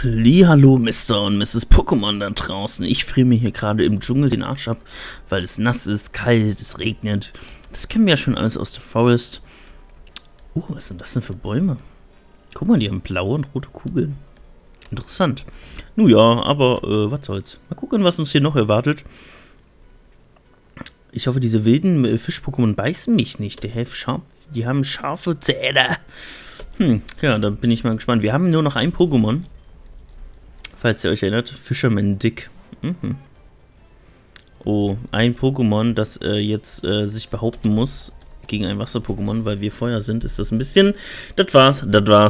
Hallihallo, Mr. und Mrs. Pokémon da draußen. Ich friere mir hier gerade im Dschungel den Arsch ab, weil es nass ist, kalt, es regnet. Das kennen wir ja schon alles aus der Forest. Was sind das denn für Bäume? Guck mal, die haben blaue und rote Kugeln. Interessant. Nun ja, aber was soll's. Mal gucken, was uns hier noch erwartet. Ich hoffe, diese wilden Fisch-Pokémon beißen mich nicht. Die haben scharfe Zähne. Ja, da bin ich mal gespannt. Wir haben nur noch ein Pokémon. Falls ihr euch erinnert, Fisherman Dick. Oh, ein Pokémon, das jetzt sich behaupten muss gegen ein Wasser-Pokémon, weil wir Feuer sind, ist das ein bisschen... Das war's.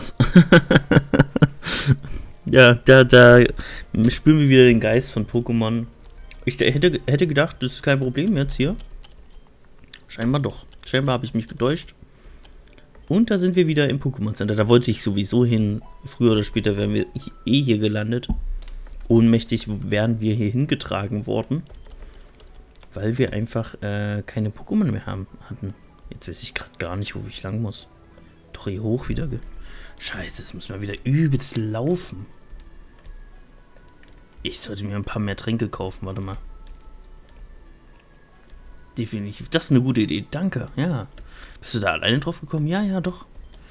Ja, da spüren wir wieder den Geist von Pokémon. Ich hätte gedacht, das ist kein Problem jetzt hier. Scheinbar doch. Scheinbar habe ich mich getäuscht. Und da sind wir wieder im Pokémon Center. Da wollte ich sowieso hin. Früher oder später wären wir hier gelandet. Ohnmächtig wären wir hier hingetragen worden. Weil wir einfach keine Pokémon mehr hatten. Jetzt weiß ich gerade gar nicht, wo ich lang muss. Doch hier hoch wieder. Scheiße, jetzt müssen wir wieder übelst laufen. Ich sollte mir ein paar mehr Tränke kaufen. Warte mal. Definitiv. Das ist eine gute Idee. Danke. Ja. Bist du da alleine drauf gekommen? Ja, ja, doch.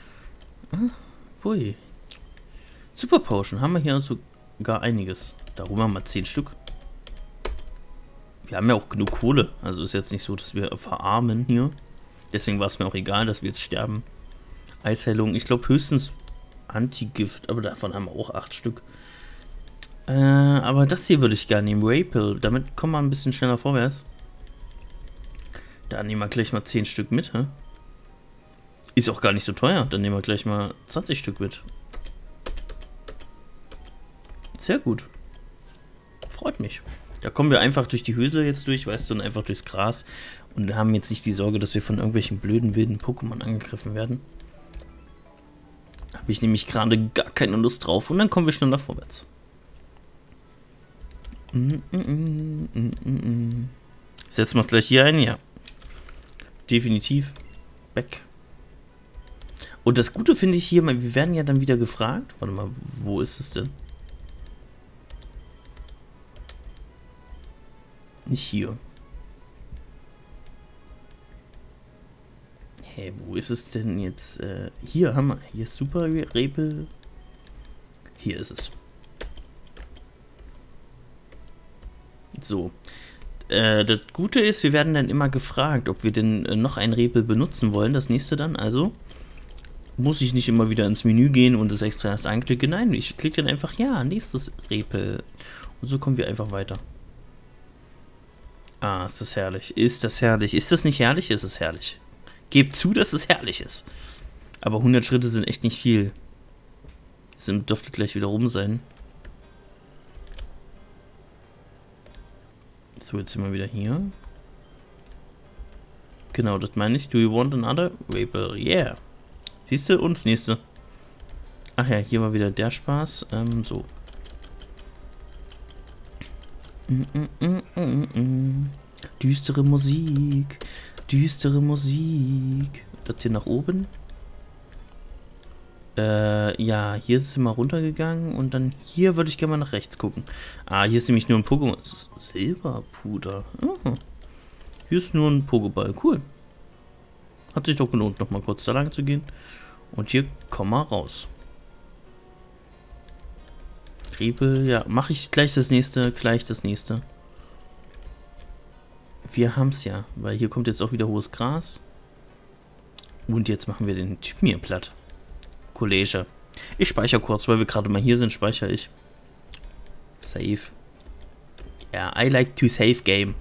Hui. Super Potion. Haben wir hier sogar einiges. Darüber mal 10 Stück. Wir haben ja auch genug Kohle. Also ist jetzt nicht so, dass wir verarmen hier. Deswegen war es mir auch egal, dass wir jetzt sterben. Eisheilung. Ich glaube höchstens Antigift. Aber davon haben wir auch 8 Stück. Aber das hier würde ich gerne nehmen. Rapel. Damit kommen wir ein bisschen schneller vorwärts. Da nehmen wir gleich mal 10 Stück mit, hä? Ist auch gar nicht so teuer. Dann nehmen wir gleich mal 20 Stück mit. Sehr gut. Freut mich. Da kommen wir einfach durch die Höhle jetzt durch, weißt du, und einfach durchs Gras. Und haben jetzt nicht die Sorge, dass wir von irgendwelchen blöden, wilden Pokémon angegriffen werden. Habe ich nämlich gerade gar keine Lust drauf. Und dann kommen wir schneller vorwärts. Setzen wir es gleich hier ein? Ja. Definitiv. Weg. Und das Gute finde ich hier, wir werden ja dann wieder gefragt. Warte mal, wo ist es denn? Nicht hier. Hä, wo ist es denn jetzt? Hier haben wir. Hier ist Super Repel. Hier ist es. So. Das Gute ist, wir werden dann immer gefragt, ob wir denn noch ein Repel benutzen wollen. Das nächste dann. Also muss ich nicht immer wieder ins Menü gehen und das extra erst anklicken. Nein, ich klicke dann einfach, ja, nächstes Repel. Und so kommen wir einfach weiter. Ah, ist das herrlich. Ist das herrlich. Ist das nicht herrlich? Ist es herrlich. Gebt zu, dass es herrlich ist. Aber 100 Schritte sind echt nicht viel. Das dürfte gleich wieder rum sein. So, jetzt sind wir wieder hier. Genau, das meine ich. Do you want another Rapel? Yeah. Siehst du, uns nächste. Ach ja, hier war wieder der Spaß. So. Düstere Musik. Düstere Musik. Das hier nach oben. Ja, hier sind wir runtergegangen und dann hier würde ich gerne mal nach rechts gucken. Ah, hier ist nämlich nur ein Pokémon. Silberpuder. Oh. Hier ist nur ein Pokéball. Cool. Hat sich doch gelohnt, noch mal kurz da lang zu gehen. Und hier kommen wir raus. Repel, ja, mache ich gleich das nächste, Wir haben es ja, weil hier kommt jetzt auch wieder hohes Gras. Und jetzt machen wir den Typen hier platt. Kollege. Ich speichere kurz, weil wir gerade mal hier sind, speichere ich. Save. Ja, I like to save game.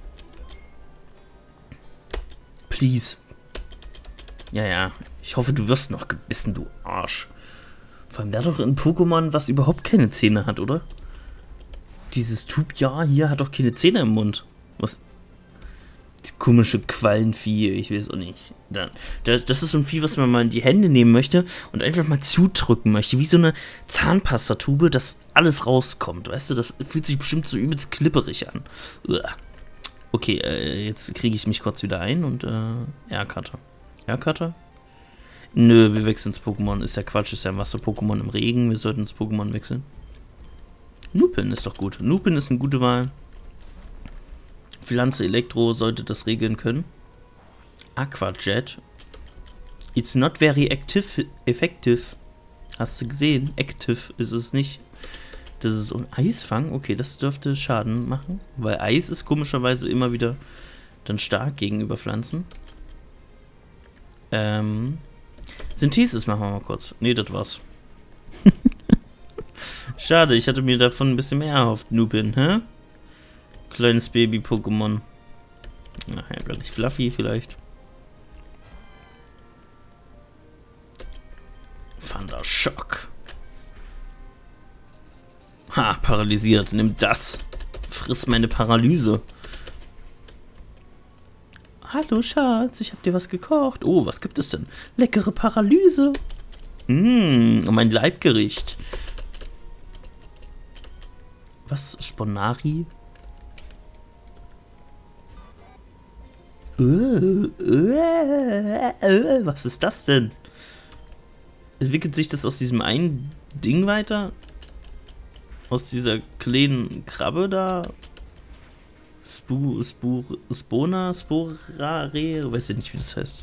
Please. Ja, ja. Ich hoffe, du wirst noch gebissen, du Arsch. Vor allem, der hat doch ein Pokémon, was überhaupt keine Zähne hat, oder? Dieses Typ-Ja hier hat doch keine Zähne im Mund. Was? Das komische Quallenvieh, ich weiß auch nicht. Das ist so ein Vieh, was man mal in die Hände nehmen möchte und einfach mal zudrücken möchte. Wie so eine Zahnpastatube, dass alles rauskommt. Weißt du, das fühlt sich bestimmt so übelst klipperig an. Okay, jetzt kriege ich mich kurz wieder ein und, Aircutter. Aircutter? Nö, wir wechseln ins Pokémon. Ist ja Quatsch, ist ja ein Wasser-Pokémon im Regen. Wir sollten ins Pokémon wechseln. Lupin ist doch gut. Lupin ist eine gute Wahl. Pflanze Elektro sollte das regeln können. Aquajet. It's not very effective. Hast du gesehen? Active ist es nicht. Das ist Eisfang. Okay, das dürfte Schaden machen. Weil Eis ist komischerweise immer wieder dann stark gegenüber Pflanzen. Synthesis machen wir mal kurz. Ne, das war's. Schade, ich hatte mir davon ein bisschen mehr erhofft, Lupin, hä? Kleines Baby-Pokémon. Ach ja, gar nicht. Fluffy vielleicht. Thundershock. Ha, paralysiert. Nimm das. Friss meine Paralyse. Hallo Schatz, ich hab dir was gekocht. Oh, was gibt es denn? Leckere Paralyse. Mein Leibgericht. Was? Sponari? Was ist das denn? Entwickelt sich das aus diesem einen Ding weiter? Aus dieser kleinen Krabbe da? Sporare? Weiß ja nicht, wie das heißt.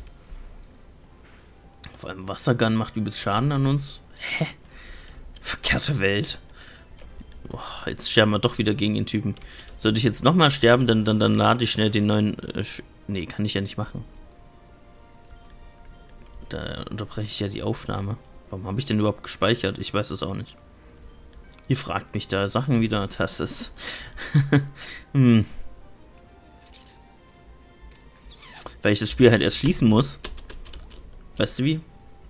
Vor allem Wassergun macht übelst Schaden an uns. Hä? Verkehrte Welt. Boah, jetzt sterben wir doch wieder gegen den Typen. Sollte ich jetzt nochmal sterben, dann lade ich schnell den neuen... nee, kann ich ja nicht machen. Da unterbreche ich ja die Aufnahme. Warum habe ich denn überhaupt gespeichert? Ich weiß es auch nicht. Ihr fragt mich da Sachen wieder. Das ist... Weil ich das Spiel halt erst schließen muss. Weißt du wie?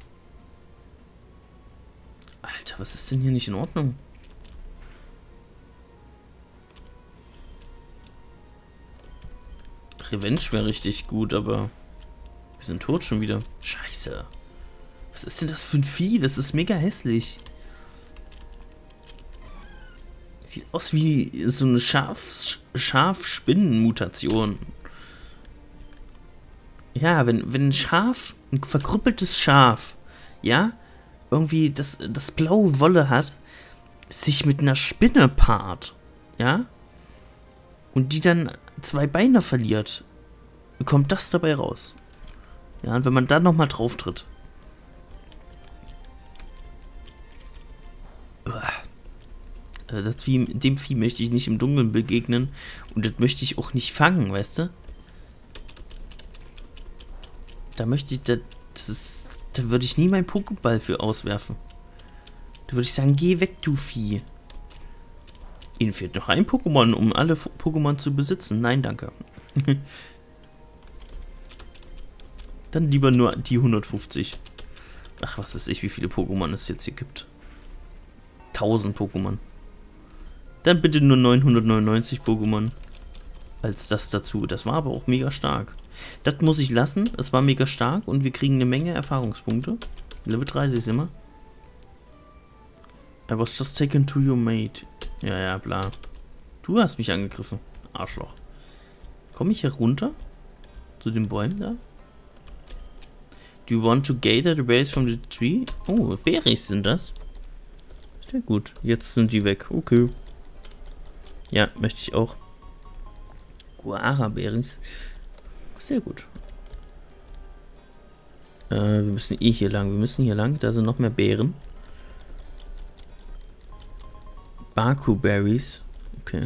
Alter, was ist denn hier nicht in Ordnung? Revenge wäre richtig gut, aber wir sind tot schon wieder. Scheiße. Was ist denn das für ein Vieh? Das ist mega hässlich. Sieht aus wie so eine Schaf-Spinnen-Mutation. Ja, wenn ein Schaf, ein verkrüppeltes Schaf, ja, irgendwie das blaue Wolle hat, sich mit einer Spinne paart, ja, und die dann 2 Beine verliert, kommt das dabei raus. Ja, und wenn man da nochmal drauf tritt. Also dem Vieh möchte ich nicht im Dunkeln begegnen und das möchte ich auch nicht fangen, weißt du? Da möchte ich, da würde ich nie meinen Pokéball für auswerfen. Da würde ich sagen, geh weg, du Vieh. Ihnen fehlt noch ein Pokémon, um alle Pokémon zu besitzen. Nein, danke. Dann lieber nur die 150. Ach, was weiß ich, wie viele Pokémon es jetzt hier gibt. 1000 Pokémon. Dann bitte nur 999 Pokémon. Als das dazu. Das war aber auch mega stark. Das muss ich lassen. Es war mega stark und wir kriegen eine Menge Erfahrungspunkte. Level 30 sind wir. I was just taken to your mate. Ja, ja, bla. Du hast mich angegriffen. Arschloch. Komme ich hier runter? Zu den Bäumen da? Do you want to gather the berries from the tree? Oh, Berries sind das. Sehr gut. Jetzt sind die weg. Okay. Ja, möchte ich auch. Guara-Berries. Sehr gut. Wir müssen hier lang. Wir müssen hier lang. Da sind noch mehr Beeren. Baku-Berries. Okay.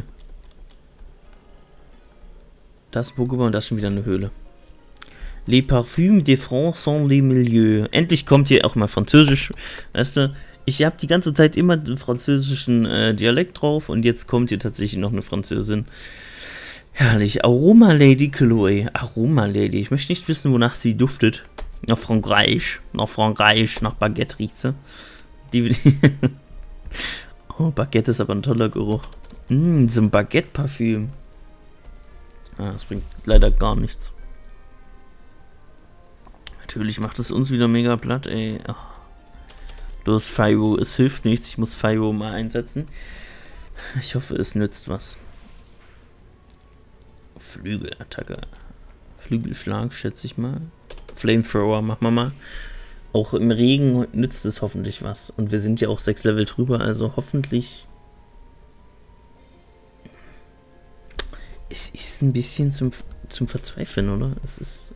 Das Pokémon, das ist schon wieder eine Höhle. Les Parfums de France sont les milieux. Endlich kommt hier auch mal Französisch. Weißt du, ich habe die ganze Zeit immer den französischen Dialekt drauf und jetzt kommt hier tatsächlich noch eine Französin. Herrlich. Aroma Lady Chloe. Aroma Lady. Ich möchte nicht wissen, wonach sie duftet. Nach Frankreich. Nach Frankreich. Nach Baguette riecht sie. Oh, Baguette ist aber ein toller Geruch. So ein Baguette-Parfüm. Ah, das bringt leider gar nichts. Natürlich macht es uns wieder mega platt, ey. Oh. Los, Fibo, es hilft nichts. Ich muss Fibo mal einsetzen. Ich hoffe, es nützt was. Flügelattacke. Flügelschlag, schätze ich mal. Flamethrower machen wir mal. Auch im Regen nützt es hoffentlich was. Und wir sind ja auch 6 Level drüber, also hoffentlich Es ist ein bisschen zum Verzweifeln, oder? Es ist...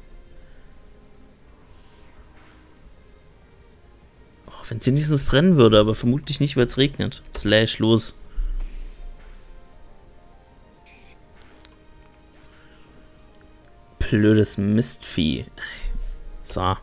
Oh, wenn es wenigstens brennen würde, aber vermutlich nicht, weil es regnet. Slash los. Blödes Mistvieh. So.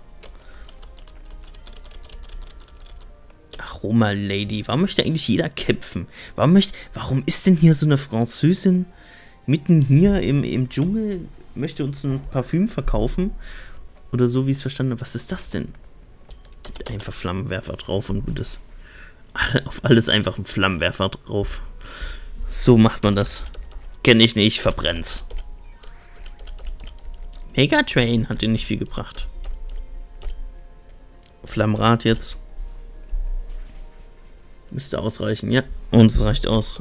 Aroma Lady. Warum möchte eigentlich jeder kämpfen? Warum ist denn hier so eine Französin mitten hier im Dschungel? Möchte uns ein Parfüm verkaufen? Oder so, wie ich es verstanden habe. Was ist das denn? Einfach Flammenwerfer drauf und gut ist. Auf alles einfach ein Flammenwerfer drauf. So macht man das. Kenne ich nicht, verbrenn's. Megatrain hat dir nicht viel gebracht. Flammenrad jetzt. Müsste ausreichen, ja. Und es reicht aus.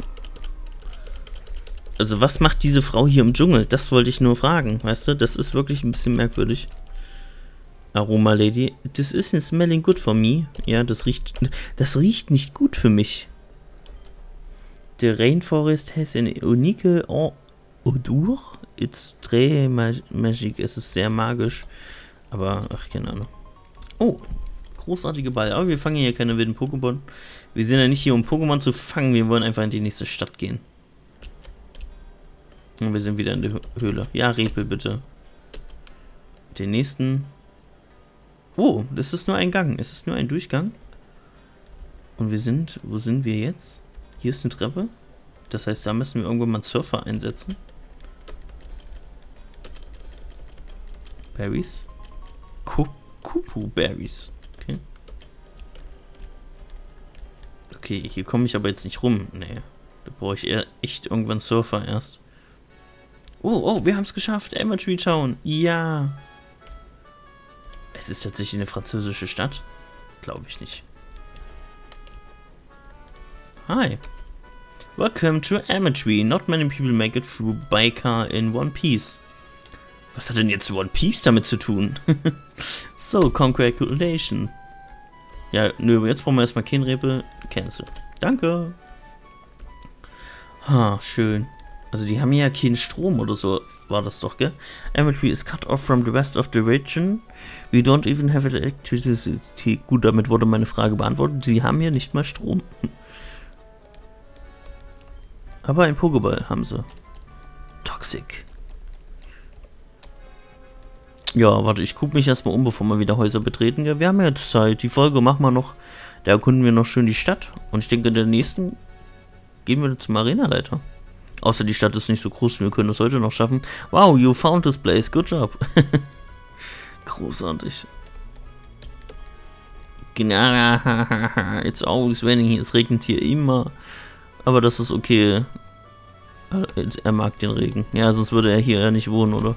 Also was macht diese Frau hier im Dschungel? Das wollte ich nur fragen, weißt du? Das ist wirklich ein bisschen merkwürdig. Aroma Lady. This isn't smelling good for me. Ja, das riecht nicht gut für mich. The rainforest has an unique odor. It's très magic. Es ist sehr magisch. Aber, ach, keine Ahnung. Oh, großartige Ball. Aber wir fangen hier keine wilden Pokémon. Wir sind ja nicht hier, um Pokémon zu fangen. Wir wollen einfach in die nächste Stadt gehen. Und wir sind wieder in der Höhle. Ja, Repel, bitte. Den nächsten. Oh, das ist nur ein Gang. Es ist nur ein Durchgang. Und wir sind... Wo sind wir jetzt? Hier ist eine Treppe. Das heißt, da müssen wir irgendwann mal einen Surfer einsetzen. Berries. Kupu Berries. Okay. Okay, hier komme ich aber jetzt nicht rum. Nee. Da brauche ich eher echt irgendwann Surfer erst. Oh, wir haben es geschafft. Amatry Town. Ja. Es ist tatsächlich eine französische Stadt? Glaube ich nicht. Hi. Welcome to Amatry. Not many people make it through by car in one piece. Was hat denn jetzt One Piece damit zu tun? So, congratulations. Ja, nö, jetzt brauchen wir erstmal kein Repel. Cancel. Danke. Ha, schön. Also die haben ja keinen Strom oder so, war das doch, gell? Amatry is cut off from the rest of the region. We don't even have electricity. Gut, damit wurde meine Frage beantwortet. Sie haben ja nicht mal Strom. Aber ein Pokéball haben sie. Toxic. Ja, warte, ich gucke mich erstmal um, bevor wir wieder Häuser betreten. Ja, wir haben ja jetzt Zeit. Die Folge machen wir noch. Da erkunden wir noch schön die Stadt. Und ich denke, in der nächsten gehen wir zum Arenaleiter. Außer die Stadt ist nicht so groß, wir können das heute noch schaffen. Wow, you found this place. Good job. Großartig. Genau. It's always raining. Es regnet hier immer. Aber das ist okay. Er mag den Regen. Ja, sonst würde er hier ja nicht wohnen, oder?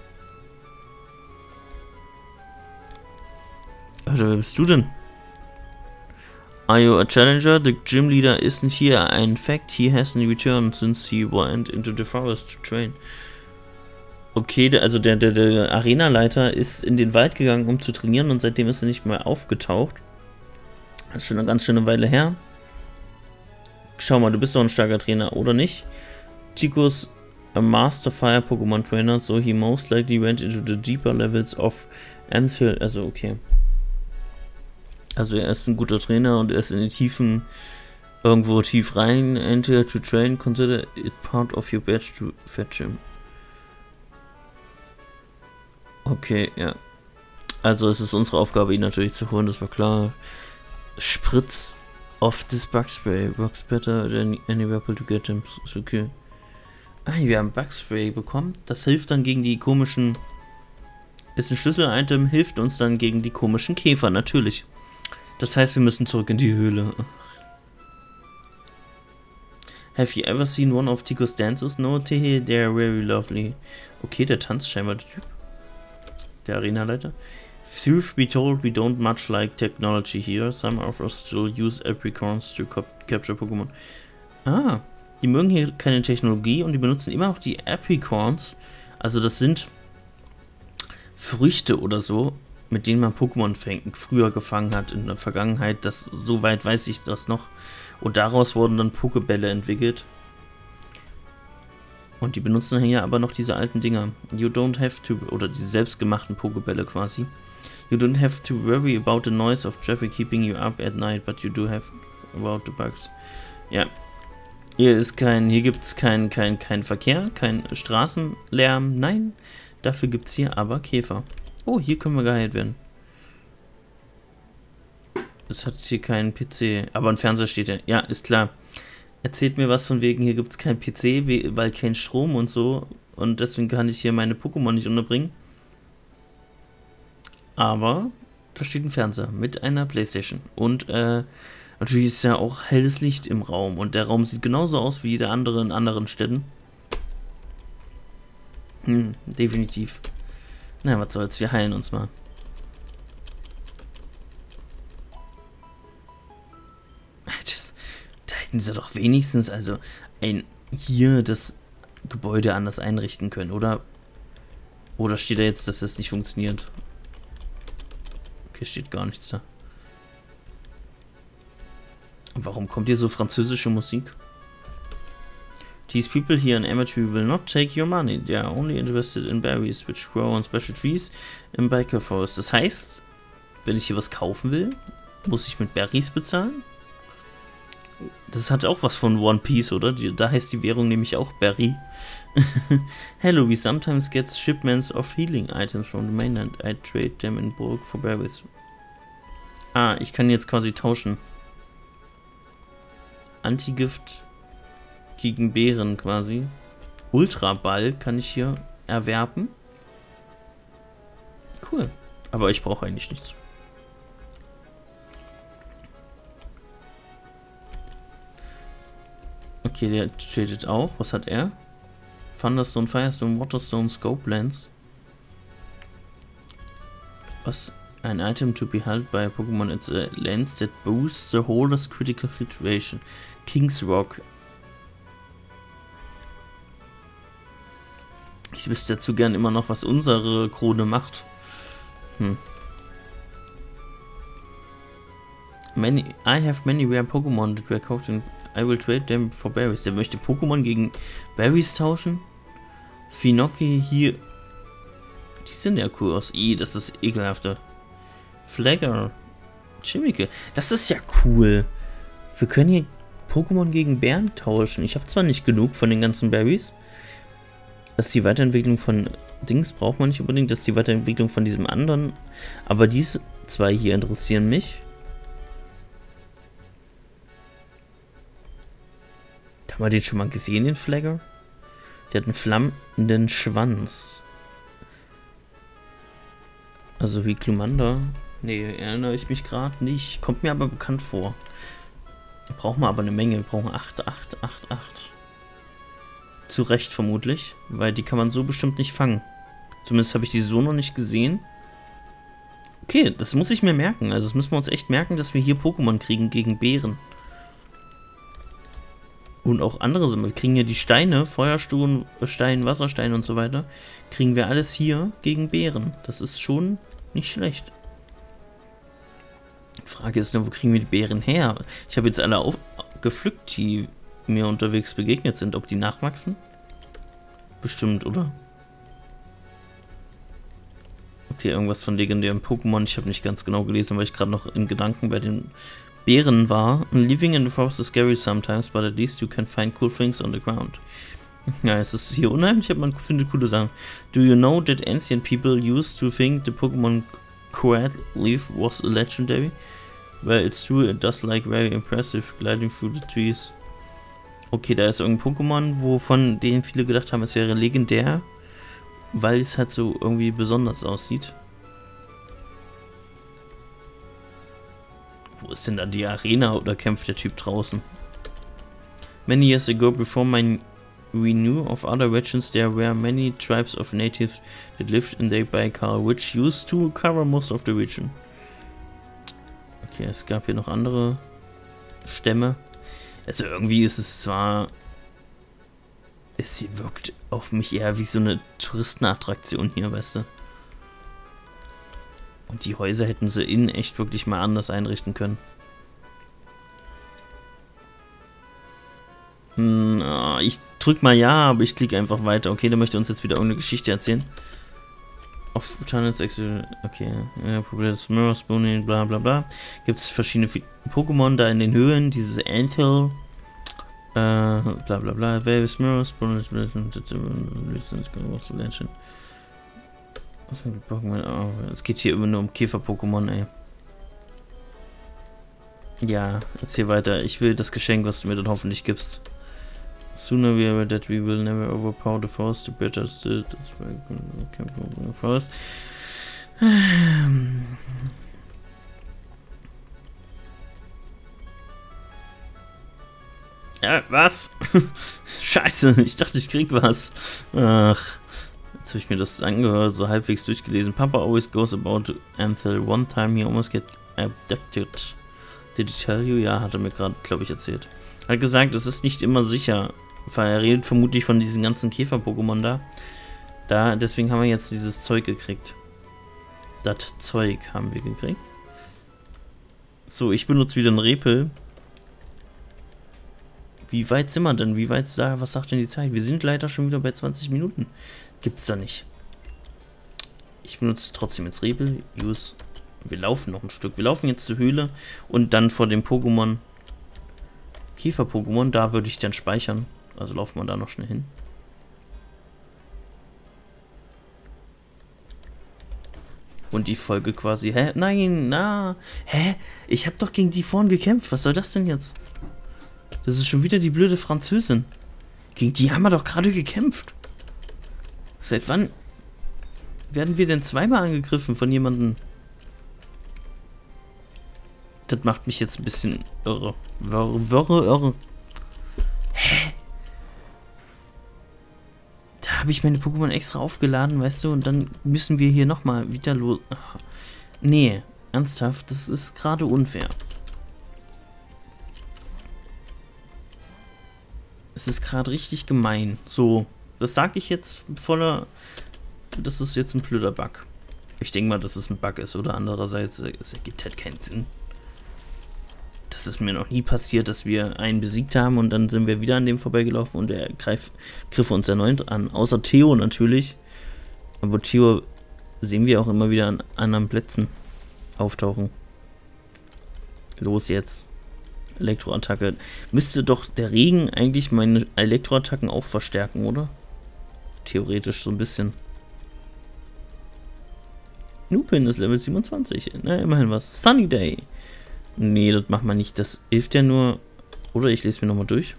Alter, wer bist du denn? Are you a challenger? The gym leader isn't here. In fact, he hasn't returned since he went into the forest to train. Okay, also der Arenaleiter ist in den Wald gegangen, um zu trainieren, und seitdem ist er nicht mehr aufgetaucht. Das ist schon eine ganz schöne Weile her. Schau mal, du bist doch ein starker Trainer, oder nicht? Chico's a master fire Pokémon trainer, so he most likely went into the deeper levels of Anfield. Also okay. Also er ist ein guter Trainer und er ist in die Tiefen, irgendwo tief rein. Enter to train, consider it part of your badge to fetch him. Okay, ja. Also es ist unsere Aufgabe, ihn natürlich zu holen, das war klar. Spritz of this bug spray works better than any weapon to get him. Ist okay. Ah, wir haben Bugspray bekommen. Das hilft dann gegen die komischen... Ist ein Schlüssel-Item, hilft uns dann gegen die komischen Käfer, natürlich. Das heißt, wir müssen zurück in die Höhle. Have you ever seen one of Tico's dances? No, they're very lovely. Okay, der tanzt scheinbar, der Typ. Der Arenaleiter. Truth be told, we don't much like technology here. Some of us still use apricorns to capture Pokémon. Ah, die mögen hier keine Technologie und die benutzen immer noch die Apricorns. Also das sind Früchte oder so, mit denen man Pokémon früher gefangen hat in der Vergangenheit. Das, soweit weiß ich das noch. Und daraus wurden dann Pokébälle entwickelt. Und die benutzen hier aber noch diese alten Dinger. You don't have to, oder die selbstgemachten Pokebälle quasi. You don't have to worry about the noise of traffic keeping you up at night, but you do have about the bugs. Ja. Hier gibt es kein Verkehr, kein Straßenlärm, nein. Dafür gibt es hier aber Käfer. Oh, hier können wir geheilt werden. Es hat hier keinen PC, aber ein Fernseher steht ja. Ja, ist klar. Erzählt mir was von wegen, hier gibt es keinen PC, weil kein Strom und so. Und deswegen kann ich hier meine Pokémon nicht unterbringen. Aber da steht ein Fernseher mit einer Playstation. Und natürlich ist ja auch helles Licht im Raum. Und der Raum sieht genauso aus wie jeder andere in anderen Städten. Definitiv. Na, was soll's, wir heilen uns mal. Da hätten sie doch wenigstens also hier das Gebäude anders einrichten können, oder? Oder steht da jetzt, dass das nicht funktioniert? Okay, steht gar nichts da. Und warum kommt hier so französische Musik? These people here in Amateur will not take your money. They are only interested in berries, which grow on special trees in Baker Forest. Das heißt, wenn ich hier was kaufen will, muss ich mit Berries bezahlen? Das hat auch was von One Piece, oder? Da heißt die Währung nämlich auch Berry. Hello, we sometimes get shipments of healing items from the mainland. I trade them in bulk for berries. Ah, ich kann jetzt quasi tauschen. Antigift gegen Beeren quasi. Ultraball kann ich hier erwerben. Cool. Aber ich brauche eigentlich nichts. Okay, der tradet auch. Was hat er? Thunderstone, Firestone, Waterstone, Scope Lens. Was? An item to be held by a Pokémon. It's a lens that boosts the holder's critical situation. King's Rock. Ich wüsste dazu gern immer noch, was unsere Krone macht. I have many rare Pokémon that were caught in. I will trade them for berries. Der möchte Pokémon gegen Berries tauschen. Finoki hier. Die sind ja cool aus. Das ist ekelhafter. Flagger. Chimical. Das ist ja cool. Wir können hier Pokémon gegen Bären tauschen. Ich habe zwar nicht genug von den ganzen Berries. Das ist die Weiterentwicklung von Dings, braucht man nicht unbedingt. Das ist die Weiterentwicklung von diesem anderen. Aber diese zwei hier interessieren mich. Haben wir den schon mal gesehen, den Flagger? Der hat einen flammenden Schwanz. Also wie Glumanda. Nee, erinnere ich mich gerade nicht. Kommt mir aber bekannt vor. Brauchen wir aber eine Menge. Wir brauchen 8. Zu Recht vermutlich. Weil die kann man so bestimmt nicht fangen. Zumindest habe ich die so noch nicht gesehen. Okay, das muss ich mir merken. Also das müssen wir uns echt merken, dass wir hier Pokémon kriegen gegen Bären. Und auch andere Sachen. Wir kriegen ja die Steine, Feuerstein, Wasserstein und so weiter. Kriegen wir alles hier gegen Bären. Das ist schon nicht schlecht. Die Frage ist nur, wo kriegen wir die Bären her? Ich habe jetzt alle gepflückt, die mir unterwegs begegnet sind. Ob die nachwachsen? Bestimmt, oder? Okay, irgendwas von legendären Pokémon. Ich habe nicht ganz genau gelesen, weil ich gerade noch in Gedanken bei den Bären war. Living in the forest is scary sometimes, but at least you can find cool things on the ground. Ja, es ist hier unheimlich, aber man findet coole Sachen. Do you know that ancient people used to think the Pokémon Quad Leaf was a legendary? Well, it's true, it does like very impressive gliding through the trees. Okay, da ist irgendein Pokémon, wovon denen viele gedacht haben, es wäre legendär, weil es halt so irgendwie besonders aussieht. Wo ist denn da die Arena oder kämpft der Typ draußen? Many years ago, before we knew of other regions, there were many tribes of natives that lived in the Baikal, which used to cover most of the region. Okay, es gab hier noch andere Stämme. Also irgendwie ist es zwar... Es wirkt auf mich eher wie so eine Touristenattraktion hier, weißt du? Und die Häuser hätten sie innen echt wirklich mal anders einrichten können. Ich drück mal ja, aber ich klicke einfach weiter. Okay, der möchte uns jetzt wieder irgendeine Geschichte erzählen. Auf Tunnels, okay, Problem des Mirror Spooning, bla bla bla. Gibt es verschiedene Pokémon da in den Höhen, dieses Anthill, bla bla bla, Various Mirror Spooning, es geht hier immer nur um Käfer-Pokémon, ey. Ja, erzähl weiter. Ich will das Geschenk, was du mir dann hoffentlich gibst. Sooner we are that we will never overpower the forest, the better still. That's why we can't go the forest. Was? Scheiße, ich dachte, ich krieg was. Ach, jetzt habe ich mir das angehört, so halbwegs durchgelesen. Papa always goes about Anthill. One time he almost get abducted. Did he tell you? Ja, hat er mir gerade, glaube ich, erzählt. Er hat gesagt, es ist nicht immer sicher. Weil er redet vermutlich von diesen ganzen Käfer-Pokémon da. Deswegen haben wir jetzt dieses Zeug gekriegt. Das Zeug haben wir gekriegt. So, ich benutze wieder einen Repel. Wie weit sind wir denn? Wie weit da? Was sagt denn die Zeit? Wir sind leider schon wieder bei 20 Minuten. Gibt's da nicht. Ich benutze trotzdem jetzt Repel. Use. Wir laufen noch ein Stück. Wir laufen jetzt zur Höhle und dann vor dem Pokémon. Käfer-Pokémon, da würde ich dann speichern. Also laufen wir da noch schnell hin. Und die Folge quasi. Hä? Nein, na. Hä? Ich habe doch gegen die vorhin gekämpft. Was soll das denn jetzt? Das ist schon wieder die blöde Französin. Gegen die haben wir doch gerade gekämpft. Seit wann werden wir denn zweimal angegriffen von jemandem? Das macht mich jetzt ein bisschen irre. Irre. Hä? Da habe ich meine Pokémon extra aufgeladen, weißt du? Und dann müssen wir hier nochmal wieder los. Ach. Nee, ernsthaft, das ist gerade unfair. Es ist gerade richtig gemein. So, das sage ich jetzt voller... Das ist jetzt ein blöder Bug. Ich denke mal, dass es ein Bug ist. Oder andererseits, es ergibt halt keinen Sinn. Das ist mir noch nie passiert, dass wir einen besiegt haben und dann sind wir wieder an dem vorbeigelaufen und er griff uns erneut an. Außer Theo natürlich. Aber Theo sehen wir auch immer wieder an anderen Plätzen auftauchen. Los jetzt. Elektroattacke. Müsste doch der Regen eigentlich meine Elektroattacken auch verstärken, oder? Theoretisch so ein bisschen. Nupin ist Level 27. Na, immerhin was. Sunny Day. Nee, das macht man nicht. Das hilft ja nur... Oder ich lese mir nochmal durch.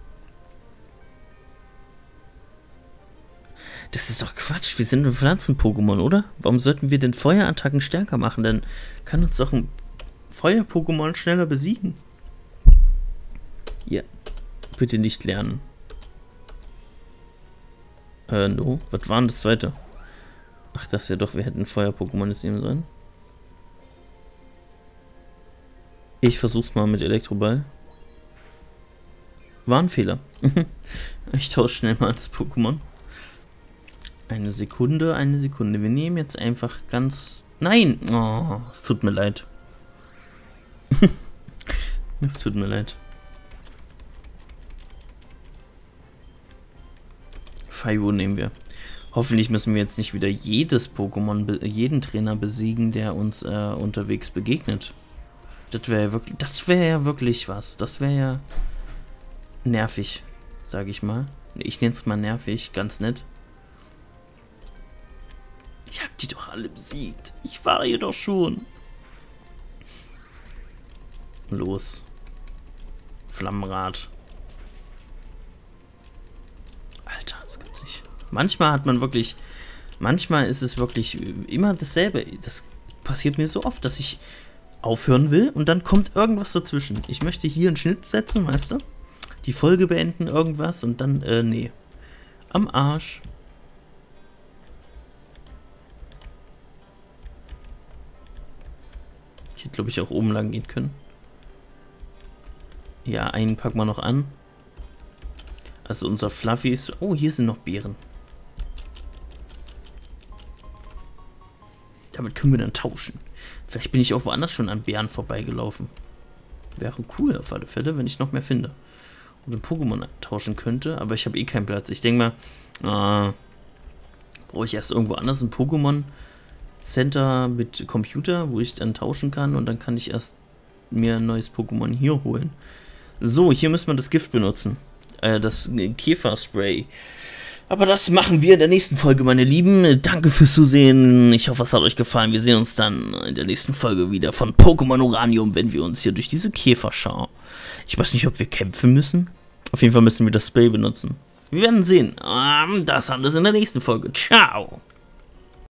Das ist doch Quatsch. Wir sind ein Pflanzen-Pokémon, oder? Warum sollten wir denn Feuerattacken stärker machen? Dann kann uns doch ein Feuer-Pokémon schneller besiegen. Ja. Bitte nicht lernen. No. Was war denn das zweite? Ach, das ja doch. Wir hätten Feuer-Pokémon jetzt nehmen sollen. Ich versuch's mal mit Elektroball. War ein Fehler. Ich tausche schnell mal das Pokémon. Eine Sekunde, eine Sekunde. Wir nehmen jetzt einfach ganz... Nein! Oh, es tut mir leid. Es tut mir leid. Faibo nehmen wir. Hoffentlich müssen wir jetzt nicht wieder jedes Pokémon, jeden Trainer besiegen, der uns unterwegs begegnet. Das wäre ja wirklich was. Das wäre ja nervig, sage ich mal. Ich nenne es mal nervig, ganz nett. Ich habe die doch alle besiegt. Ich fahre hier doch schon. Los. Flammenrad. Alter, das gibt's nicht. Manchmal hat man wirklich... Manchmal ist es wirklich immer dasselbe. Das passiert mir so oft, dass ich aufhören will und dann kommt irgendwas dazwischen. Ich möchte hier einen Schnitt setzen, weißt du? Die Folge beenden, irgendwas und dann, nee. Am Arsch. Ich hätte, glaube ich, auch oben lang gehen können. Ja, einen packen wir noch an. Also unser Fluffy ist... Oh, hier sind noch Beeren. Damit können wir dann tauschen. Vielleicht bin ich auch woanders schon an Bären vorbeigelaufen. Wäre cool auf alle Fälle, wenn ich noch mehr finde. mit Pokémon tauschen könnte, aber ich habe eh keinen Platz. Ich denke mal, brauche ich erst irgendwo anders ein Pokémon Center mit Computer, wo ich dann tauschen kann und dann kann ich erst mir ein neues Pokémon hier holen. So, hier müssen wir das Gift benutzen. Das Käferspray. Aber das machen wir in der nächsten Folge, meine Lieben. Danke fürs Zusehen. Ich hoffe, es hat euch gefallen. Wir sehen uns dann in der nächsten Folge wieder von Pokémon Uranium, wenn wir uns hier durch diese Käfer schauen. Ich weiß nicht, ob wir kämpfen müssen. Auf jeden Fall müssen wir das Spray benutzen. Wir werden sehen. Das alles in der nächsten Folge. Ciao.